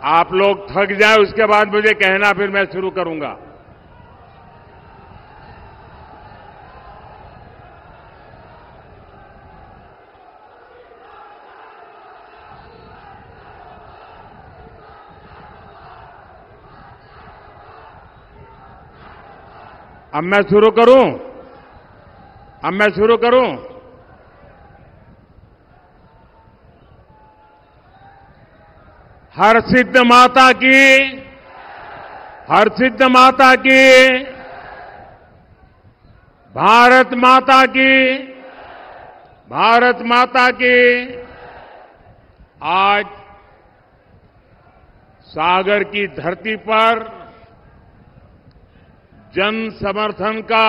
आप लोग थक जाए उसके बाद मुझे कहना, फिर मैं शुरू करूंगा। अब मैं शुरू करूं? अब मैं शुरू करूं? हर सिद्ध माता की, हर सिद्ध माता की, भारत माता की, भारत माता की। आज सागर की धरती पर जन समर्थन का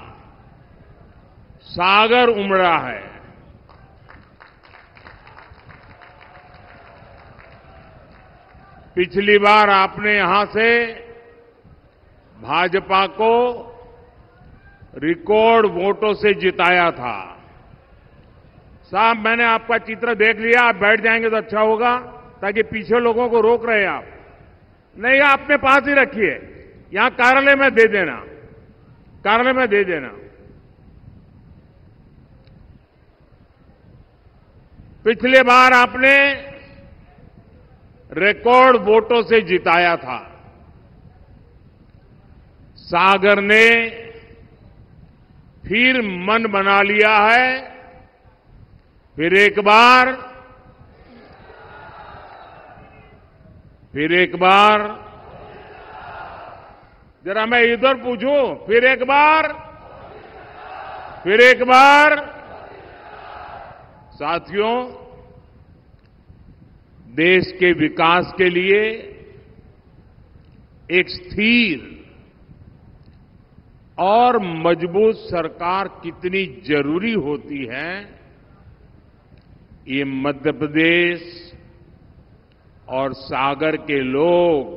सागर उमड़ा है। पिछली बार आपने यहां से भाजपा को रिकॉर्ड वोटों से जिताया था। साहब, मैंने आपका चित्र देख लिया, आप बैठ जाएंगे तो अच्छा होगा, ताकि पीछे लोगों को रोक रहे आप नहीं, अपने पास ही रखिए, यहां कार्यालय में दे देना, कार्यालय में दे देना। पिछले बार आपने रिकॉर्ड वोटों से जिताया था। सागर ने फिर मन बना लिया है, फिर एक बार, जरा मैं इधर पूछूं, फिर एक बार, फिर एक बार। साथियों, देश के विकास के लिए एक स्थिर और मजबूत सरकार कितनी जरूरी होती है, ये मध्य प्रदेश और सागर के लोग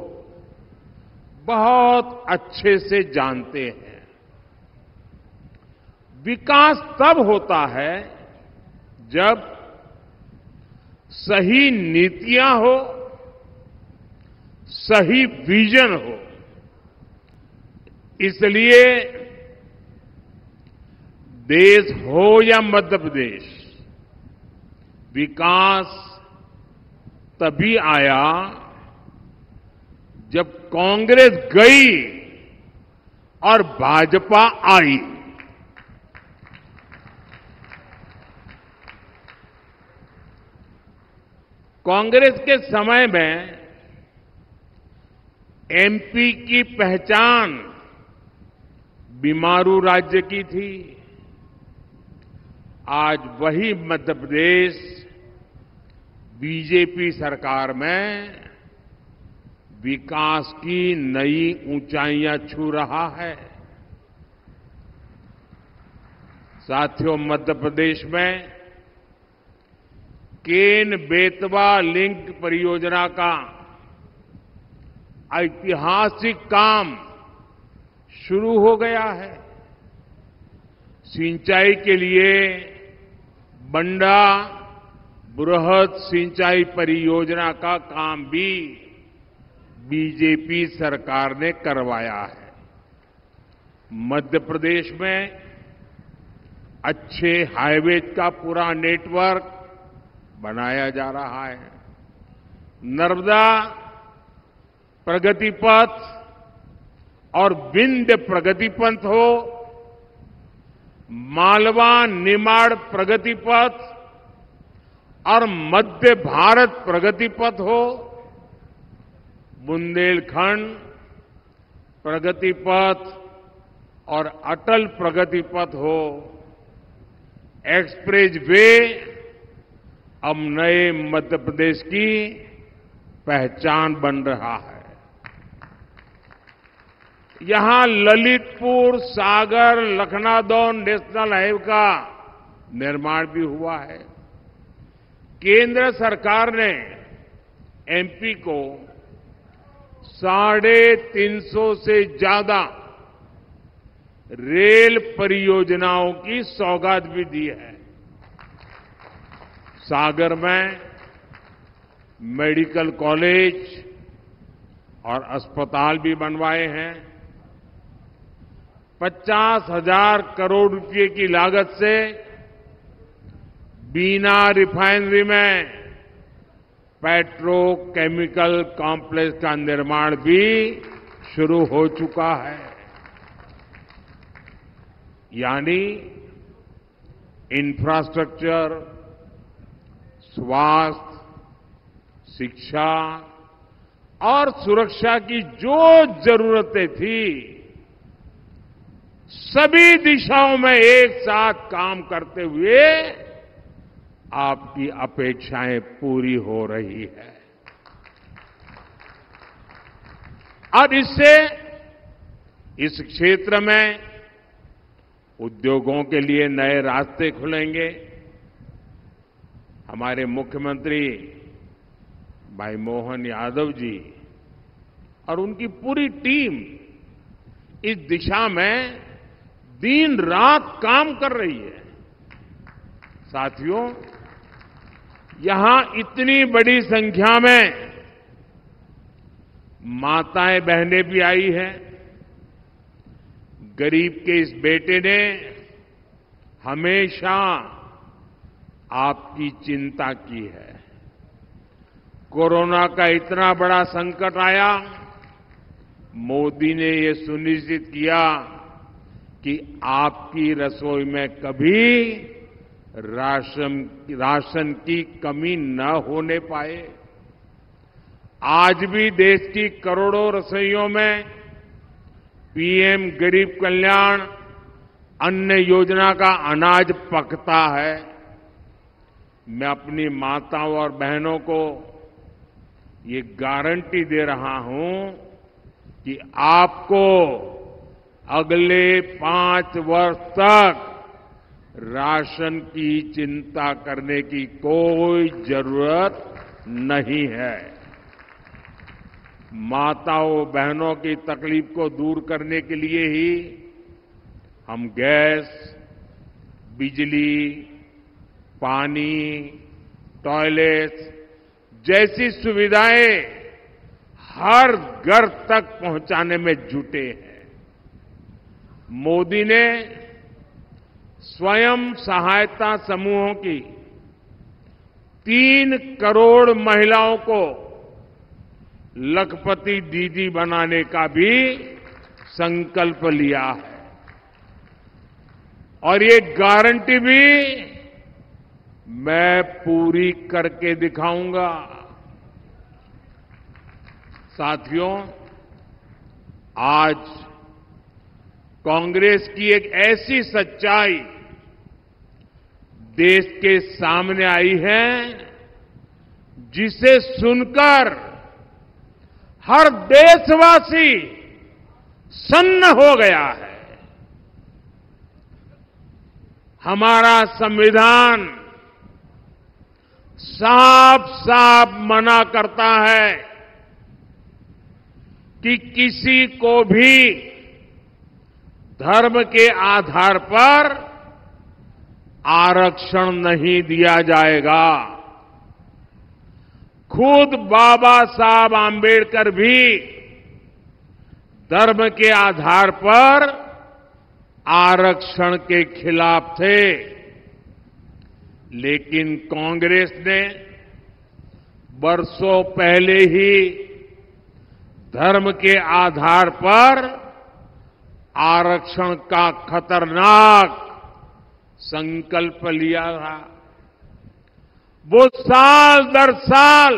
बहुत अच्छे से जानते हैं। विकास तब होता है जब सही नीतियां हो, सही विजन हो। इसलिए देश हो या मध्य प्रदेश, विकास तभी आया जब कांग्रेस गई और भाजपा आई। कांग्रेस के समय में एमपी की पहचान बीमारू राज्य की थी। आज वही मध्य प्रदेश बीजेपी सरकार में विकास की नई ऊंचाइयां छू रहा है। साथियों, मध्य प्रदेश में केन बेतवा लिंक परियोजना का ऐतिहासिक काम शुरू हो गया है। सिंचाई के लिए बंडा बृहद सिंचाई परियोजना का काम भी बीजेपी सरकार ने करवाया है। मध्य प्रदेश में अच्छे हाईवेज का पूरा नेटवर्क बनाया जा रहा है। नर्मदा प्रगति पथ और विंध्य प्रगति पथ हो, मालवा निमाड़ प्रगति पथ और मध्य भारत प्रगति पथ हो, बुंदेलखंड प्रगति पथ और अटल प्रगति पथ हो, एक्सप्रेस वे अब नए मध्य प्रदेश की पहचान बन रहा है। यहां ललितपुर सागर लखनादौन नेशनल हाईवे का निर्माण भी हुआ है। केंद्र सरकार ने एमपी को 350 से ज्यादा रेल परियोजनाओं की सौगात भी दी है। सागर में मेडिकल कॉलेज, और अस्पताल भी बनवाए हैं। 50,000 करोड़ रुपए की लागत से बीना रिफाइनरी में पेट्रोकेमिकल कॉम्प्लेक्स का निर्माण भी शुरू हो चुका है। यानी इंफ्रास्ट्रक्चर, स्वास्थ्य, शिक्षा और सुरक्षा की जो जरूरतें थी, सभी दिशाओं में एक साथ काम करते हुए आपकी अपेक्षाएं पूरी हो रही है। और इससे इस क्षेत्र में उद्योगों के लिए नए रास्ते खुलेंगे। हमारे मुख्यमंत्री भाई मोहन यादव जी और उनकी पूरी टीम इस दिशा में दिन रात काम कर रही है। साथियों, यहां इतनी बड़ी संख्या में माताएं बहनें भी आई हैं। गरीब के इस बेटे ने हमेशा आपकी चिंता की है। कोरोना का इतना बड़ा संकट आया, मोदी ने ये सुनिश्चित किया कि आपकी रसोई में कभी राशन की कमी न होने पाए। आज भी देश की करोड़ों रसोइयों में पीएम गरीब कल्याण अन्न योजना का अनाज पकता है। मैं अपनी माताओं और बहनों को ये गारंटी दे रहा हूं कि आपको अगले 5 वर्ष तक राशन की चिंता करने की कोई जरूरत नहीं है। माताओं बहनों की तकलीफ को दूर करने के लिए ही हम गैस, बिजली, पानी, टॉयलेट जैसी सुविधाएं हर घर तक पहुंचाने में जुटे हैं। मोदी ने स्वयं सहायता समूहों की 3 करोड़ महिलाओं को लखपति दीदी बनाने का भी संकल्प लिया है। और ये गारंटी भी मैं पूरी करके दिखाऊंगा। साथियों, आज कांग्रेस की एक ऐसी सच्चाई देश के सामने आई है जिसे सुनकर हर देशवासी सन्न हो गया है। हमारा संविधान साफ साफ मना करता है कि किसी को भी धर्म के आधार पर आरक्षण नहीं दिया जाएगा। खुद बाबा साहब आंबेडकर भी धर्म के आधार पर आरक्षण के खिलाफ थे, लेकिन कांग्रेस ने वर्षों पहले ही धर्म के आधार पर आरक्षण का खतरनाक संकल्प लिया था। वो साल दर साल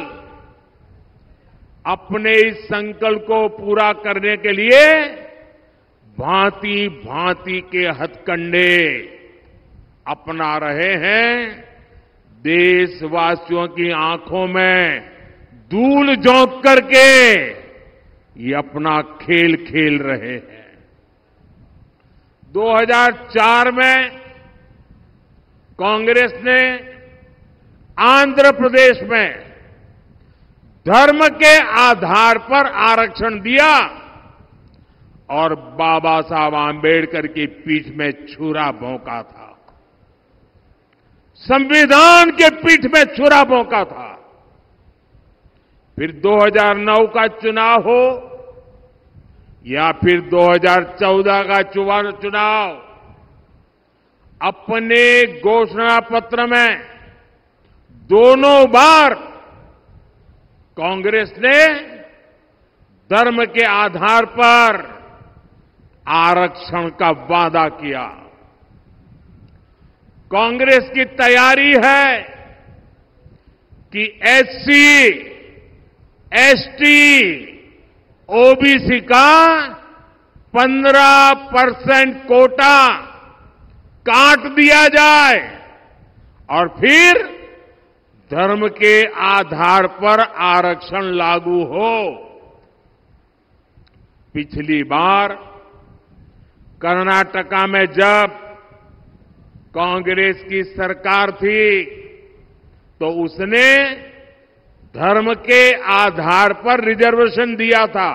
अपने इस संकल्प को पूरा करने के लिए भांति भांति के हथकंडे अपना रहे हैं। देशवासियों की आंखों में धूल झोंक करके ये अपना खेल खेल रहे हैं। 2004 में कांग्रेस ने आंध्र प्रदेश में धर्म के आधार पर आरक्षण दिया और बाबा साहब आंबेडकर की पीठ में छुरा भोंका था। संविधान के पीठ में छुरा भोंका था। फिर 2009 का चुनाव हो या फिर 2014 का चुनाव, अपने घोषणा पत्र में दोनों बार कांग्रेस ने धर्म के आधार पर आरक्षण का वादा किया। कांग्रेस की तैयारी है कि एससी, एसटी, ओबीसी का 15% कोटा काट दिया जाए और फिर धर्म के आधार पर आरक्षण लागू हो। पिछली बार कर्नाटका में जब कांग्रेस की सरकार थी तो उसने धर्म के आधार पर रिजर्वेशन दिया था।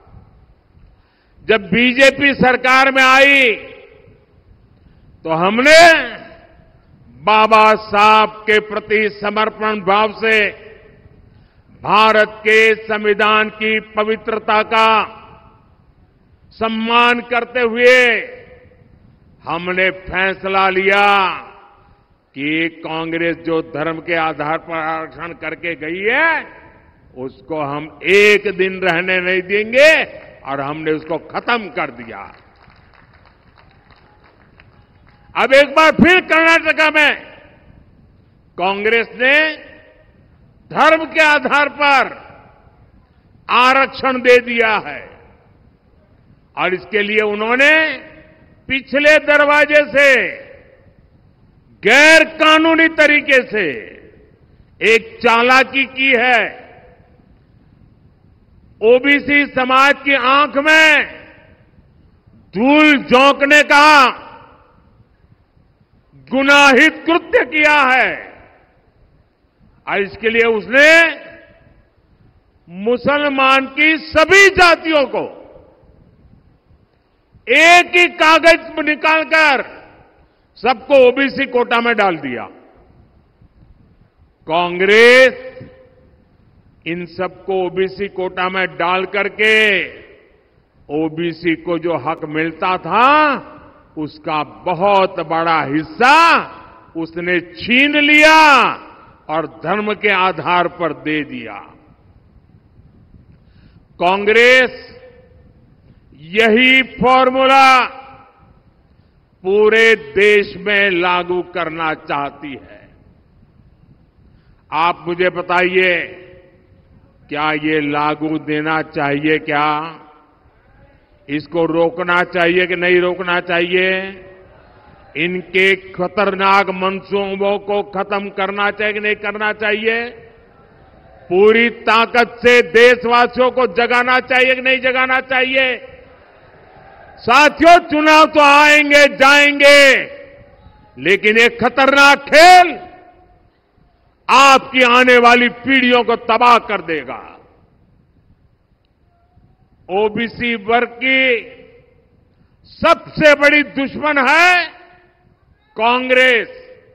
जब बीजेपी सरकार में आई तो हमने बाबा साहब के प्रति समर्पण भाव से भारत के संविधान की पवित्रता का सम्मान करते हुए हमने फैसला लिया कि कांग्रेस जो धर्म के आधार पर आरक्षण करके गई है उसको हम एक दिन रहने नहीं देंगे और हमने उसको खत्म कर दिया। अब एक बार फिर कर्नाटका में कांग्रेस ने धर्म के आधार पर आरक्षण दे दिया है और इसके लिए उन्होंने पिछले दरवाजे से गैर कानूनी तरीके से एक चालाकी की है। ओबीसी समाज की आंख में धूल झोंकने का गुनाहित कृत्य किया है और इसके लिए उसने मुसलमान की सभी जातियों को एक ही कागज निकालकर सबको ओबीसी कोटा में डाल दिया। कांग्रेस इन सबको ओबीसी कोटा में डाल करके ओबीसी को जो हक मिलता था उसका बहुत बड़ा हिस्सा उसने छीन लिया और धर्म के आधार पर दे दिया। कांग्रेस यही फॉर्मूला पूरे देश में लागू करना चाहती है। आप मुझे बताइए, क्या ये लागू देना चाहिए? क्या इसको रोकना चाहिए कि नहीं रोकना चाहिए? इनके खतरनाक मंसूबों को खत्म करना चाहिए कि नहीं करना चाहिए? पूरी ताकत से देशवासियों को जगाना चाहिए कि नहीं जगाना चाहिए? साथियों, चुनाव तो आएंगे जाएंगे, लेकिन एक खतरनाक खेल आपकी आने वाली पीढ़ियों को तबाह कर देगा। ओबीसी वर्ग की सबसे बड़ी दुश्मन है कांग्रेस,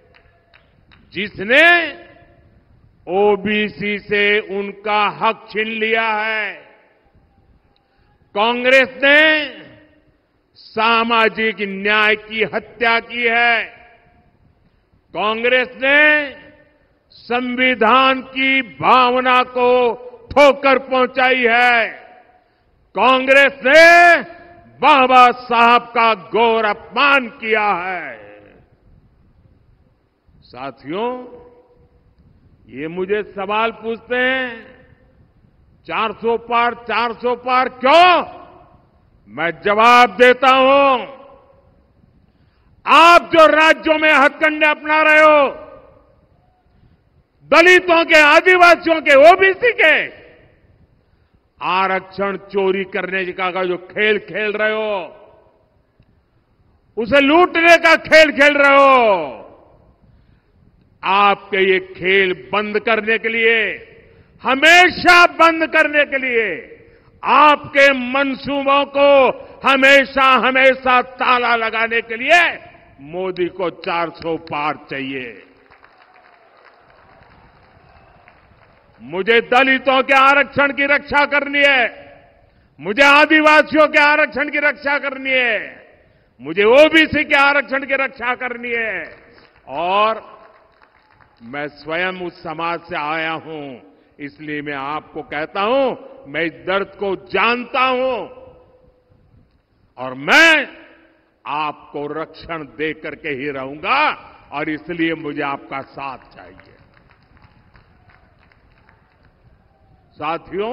जिसने ओबीसी से उनका हक छीन लिया है। कांग्रेस ने सामाजिक न्याय की हत्या की है। कांग्रेस ने संविधान की भावना को ठोकर पहुंचाई है। कांग्रेस ने बाबा साहब का घोर अपमान किया है। साथियों, ये मुझे सवाल पूछते हैं 400 पार 400 पार क्यों? मैं जवाब देता हूं, आप जो राज्यों में हथकंडे अपना रहे हो, दलितों के, आदिवासियों के, ओबीसी के आरक्षण चोरी करने का जो खेल खेल रहे हो, उसे लूटने का खेल खेल रहे हो, आपके ये खेल बंद करने के लिए, हमेशा बंद करने के लिए, आपके मंसूबों को हमेशा हमेशा ताला लगाने के लिए मोदी को 400 पार चाहिए। मुझे दलितों के आरक्षण की रक्षा करनी है, मुझे आदिवासियों के आरक्षण की रक्षा करनी है, मुझे ओबीसी के आरक्षण की रक्षा करनी है। और मैं स्वयं उस समाज से आया हूं, इसलिए मैं आपको कहता हूं, मैं इस दर्द को जानता हूं और मैं आपको रक्षण दे करके ही रहूंगा और इसलिए मुझे आपका साथ चाहिए। साथियों,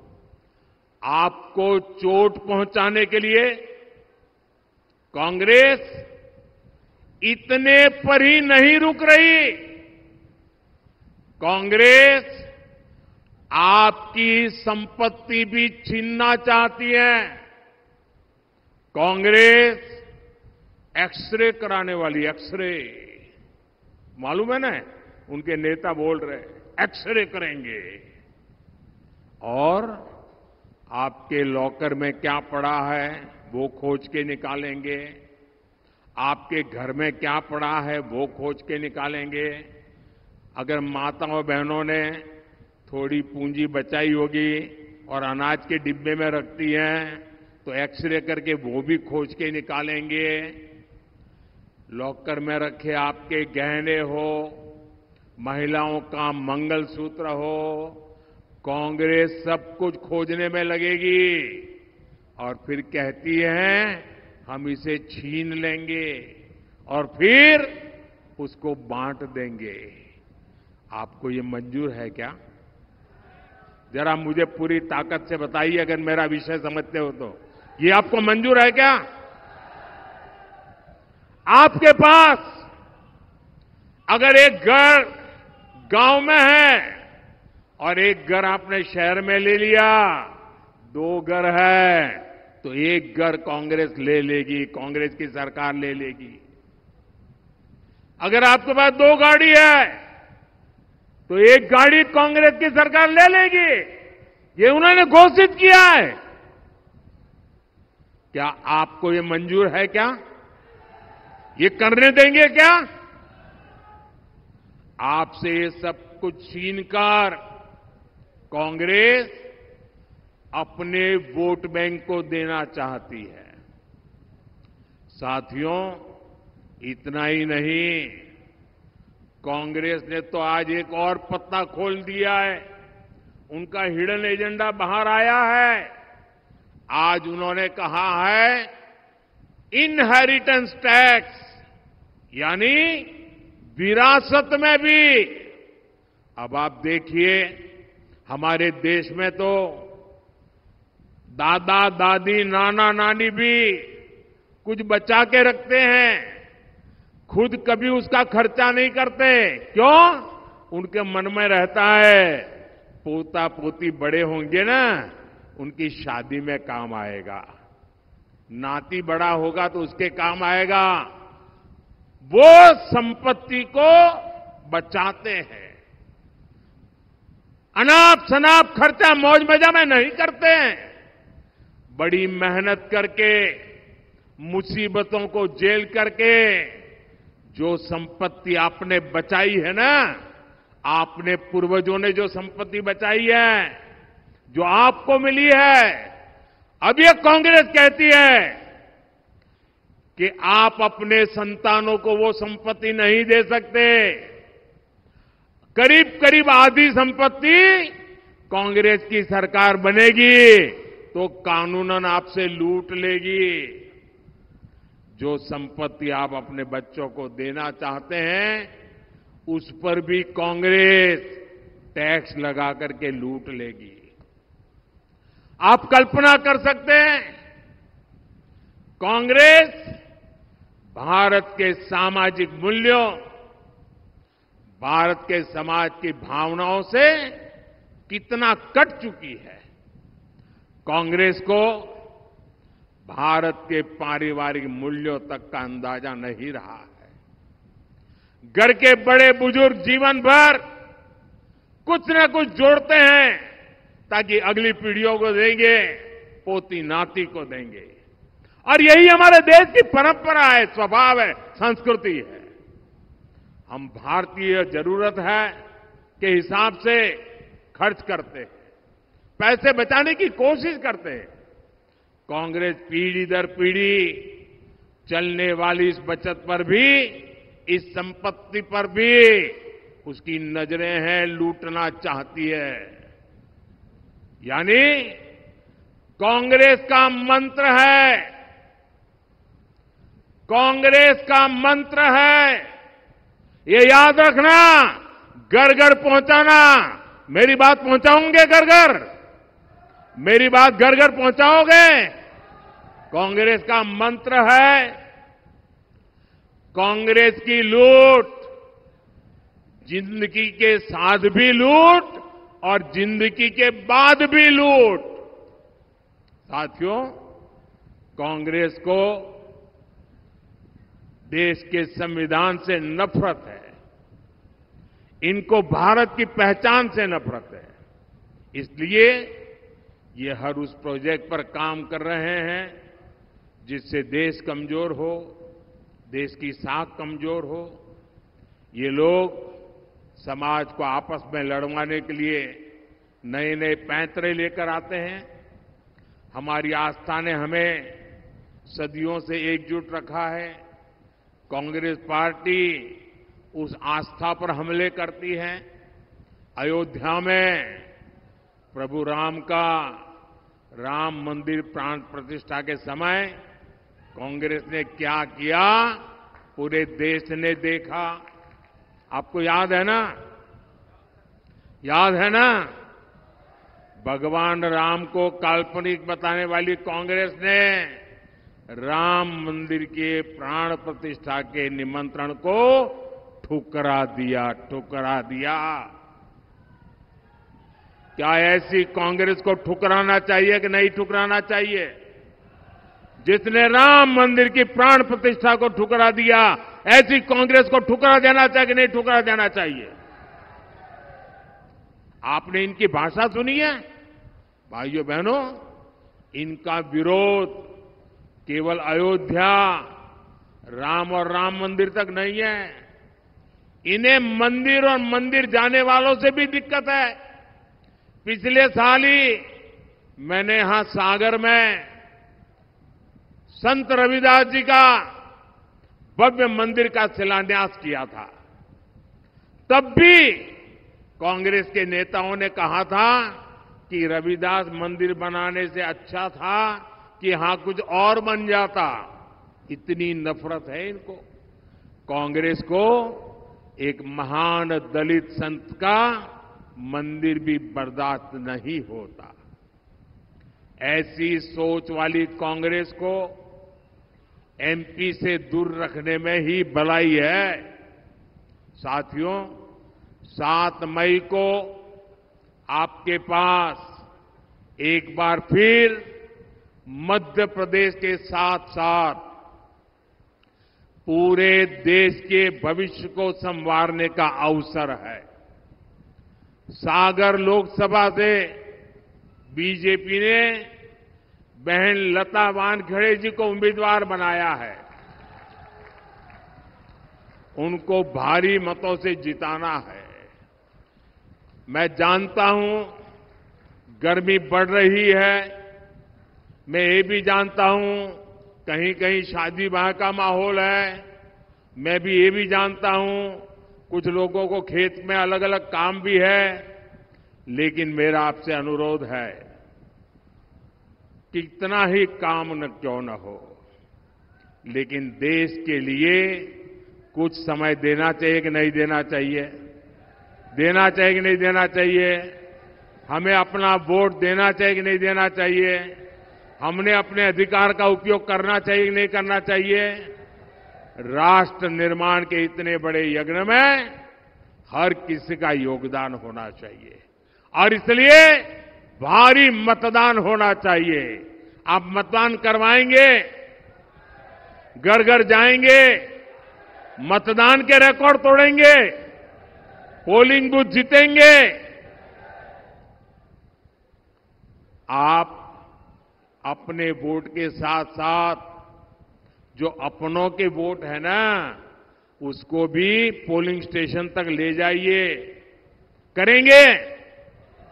आपको चोट पहुंचाने के लिए कांग्रेस इतने पर ही नहीं रुक रही। कांग्रेस आपकी संपत्ति भी छीनना चाहती है। कांग्रेस एक्सरे कराने वाली, एक्सरे मालूम है ना, उनके नेता बोल रहे एक्सरे करेंगे और आपके लॉकर में क्या पड़ा है वो खोज के निकालेंगे, आपके घर में क्या पड़ा है वो खोज के निकालेंगे। अगर माताओं बहनों ने थोड़ी पूंजी बचाई होगी और अनाज के डिब्बे में रखती हैं तो एक्सरे करके वो भी खोज के निकालेंगे। लॉकर में रखे आपके गहने हो, महिलाओं का मंगलसूत्र हो, कांग्रेस सब कुछ खोजने में लगेगी और फिर कहती है हम इसे छीन लेंगे और फिर उसको बांट देंगे। आपको ये मंजूर है क्या? जरा मुझे पूरी ताकत से बताइए, अगर मेरा विषय समझते हो तो ये आपको मंजूर है क्या? आपके पास अगर एक घर गांव में है और एक घर आपने शहर में ले लिया, दो घर है तो एक घर कांग्रेस ले लेगी, कांग्रेस की सरकार ले लेगी। अगर आपके पास दो गाड़ी है तो एक गाड़ी कांग्रेस की सरकार ले लेगी। ये उन्होंने घोषित किया है। क्या आपको ये मंजूर है क्या? ये करने देंगे क्या? आपसे ये सब कुछ छीनकर कांग्रेस अपने वोट बैंक को देना चाहती है। साथियों, इतना ही नहीं, कांग्रेस ने तो आज एक और पत्ता खोल दिया है। उनका हिडन एजेंडा बाहर आया है। आज उन्होंने कहा है इनहेरिटेंस टैक्स, यानी विरासत में भी। अब आप देखिए, हमारे देश में तो दादा दादी नाना नानी भी कुछ बचा के रखते हैं, खुद कभी उसका खर्चा नहीं करते। क्यों? उनके मन में रहता है पोता पोती बड़े होंगे ना, उनकी शादी में काम आएगा, नाती बड़ा होगा तो उसके काम आएगा। वो संपत्ति को बचाते हैं, अनाप शनाप खर्चा मौज मजा में नहीं करते हैं। बड़ी मेहनत करके, मुसीबतों को झेल करके जो संपत्ति आपने बचाई है ना, आपने पूर्वजों ने जो संपत्ति बचाई है, जो आपको मिली है, अब ये कांग्रेस कहती है कि आप अपने संतानों को वो संपत्ति नहीं दे सकते। करीब करीब आधी संपत्ति कांग्रेस की सरकार बनेगी तो कानूनन आपसे लूट लेगी। जो संपत्ति आप अपने बच्चों को देना चाहते हैं, उस पर भी कांग्रेस टैक्स लगा करके लूट लेगी। आप कल्पना कर सकते हैं, कांग्रेस भारत के सामाजिक मूल्यों, भारत के समाज की भावनाओं से कितना कट चुकी है। कांग्रेस को भारत के पारिवारिक मूल्यों तक का अंदाजा नहीं रहा है। घर के बड़े बुजुर्ग जीवन भर कुछ न कुछ जोड़ते हैं ताकि अगली पीढ़ियों को देंगे, पोती नाती को देंगे। और यही हमारे देश की परंपरा है, स्वभाव है, संस्कृति है। हम भारतीय जरूरत है के हिसाब से खर्च करते हैं, पैसे बचाने की कोशिश करते हैं। कांग्रेस पीढ़ी दर पीढ़ी चलने वाली इस बचत पर भी, इस संपत्ति पर भी उसकी नजरें हैं, लूटना चाहती है। यानी कांग्रेस का मंत्र है, कांग्रेस का मंत्र है, ये याद रखना, घर घर पहुंचाना। मेरी बात पहुंचाओगे घर घर? मेरी बात घर घर पहुंचाओगे? कांग्रेस का मंत्र है, कांग्रेस की लूट जिंदगी के साथ भी लूट और जिंदगी के बाद भी लूट। साथियों, कांग्रेस को देश के संविधान से नफरत है, इनको भारत की पहचान से नफरत है। इसलिए ये हर उस प्रोजेक्ट पर काम कर रहे हैं जिससे देश कमजोर हो, देश की साख कमजोर हो। ये लोग समाज को आपस में लड़वाने के लिए नए नए पैंतरे लेकर आते हैं। हमारी आस्था ने हमें सदियों से एकजुट रखा है। कांग्रेस पार्टी उस आस्था पर हमले करती है। अयोध्या में प्रभु राम का राम मंदिर प्राण प्रतिष्ठा के समय कांग्रेस ने क्या किया, पूरे देश ने देखा। आपको याद है ना? याद है ना? भगवान राम को काल्पनिक बताने वाली कांग्रेस ने राम मंदिर के प्राण प्रतिष्ठा के निमंत्रण को ठुकरा दिया, ठुकरा दिया। क्या ऐसी कांग्रेस को ठुकराना चाहिए कि नहीं ठुकराना चाहिए? जिसने राम मंदिर की प्राण प्रतिष्ठा को ठुकरा दिया, ऐसी कांग्रेस को ठुकरा देना चाहिए कि नहीं ठुकरा देना चाहिए? आपने इनकी भाषा सुनी है? भाइयों बहनों, इनका विरोध केवल अयोध्या, राम और राम मंदिर तक नहीं है। इन्हें मंदिर और मंदिर जाने वालों से भी दिक्कत है। पिछले साल ही मैंने यहां सागर में संत रविदास जी का भव्य मंदिर का शिलान्यास किया था। तब भी कांग्रेस के नेताओं ने कहा था कि रविदास मंदिर बनाने से अच्छा था कि यहां कुछ और बन जाता। इतनी नफरत है इनको। कांग्रेस को एक महान दलित संत का मंदिर भी बर्दाश्त नहीं होता। ऐसी सोच वाली कांग्रेस को एमपी से दूर रखने में ही भलाई है। साथियों, 7 मई को आपके पास एक बार फिर मध्य प्रदेश के साथ साथ पूरे देश के भविष्य को संवारने का अवसर है। सागर लोकसभा से बीजेपी ने बहन लता वानखेड़े जी को उम्मीदवार बनाया है। उनको भारी मतों से जिताना है। मैं जानता हूं गर्मी बढ़ रही है। मैं ये भी जानता हूं कहीं कहीं शादी ब्याह का माहौल है। मैं भी ये भी जानता हूं कुछ लोगों को खेत में अलग अलग काम भी है। लेकिन मेरा आपसे अनुरोध है, कितना ही काम न क्यों न हो, लेकिन देश के लिए कुछ समय देना चाहिए कि नहीं देना चाहिए? देना चाहिए कि नहीं देना चाहिए? हमें अपना वोट देना चाहिए कि नहीं देना चाहिए? हमने अपने अधिकार का उपयोग करना चाहिए कि नहीं करना चाहिए? राष्ट्र निर्माण के इतने बड़े यज्ञ में हर किसी का योगदान होना चाहिए और इसलिए भारी मतदान होना चाहिए। आप मतदान करवाएंगे, घर घर जाएंगे, मतदान के रिकॉर्ड तोड़ेंगे, पोलिंग बूथ जीतेंगे। आप अपने वोट के साथ साथ जो अपनों के वोट है ना, उसको भी पोलिंग स्टेशन तक ले जाइए। करेंगे?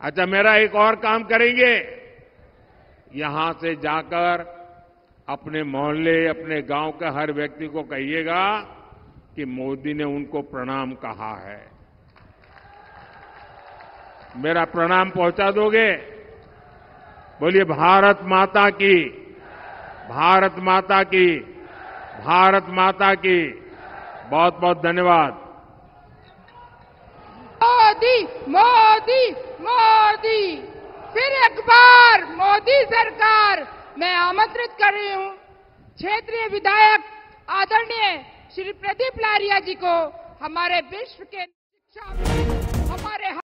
अच्छा, मेरा एक और काम करेंगे, यहां से जाकर अपने मोहल्ले, अपने गांव के हर व्यक्ति को कहिएगा कि मोदी ने उनको प्रणाम कहा है। मेरा प्रणाम पहुंचा दोगे? बोलिए भारत माता की, भारत माता की, भारत माता की। बहुत बहुत धन्यवाद। मोदी मोदी मोदी, फिर एक बार मोदी सरकार। मैं आमंत्रित कर रही हूं क्षेत्रीय विधायक आदरणीय श्री प्रदीप लारिया जी को हमारे विश्व के शिक्षा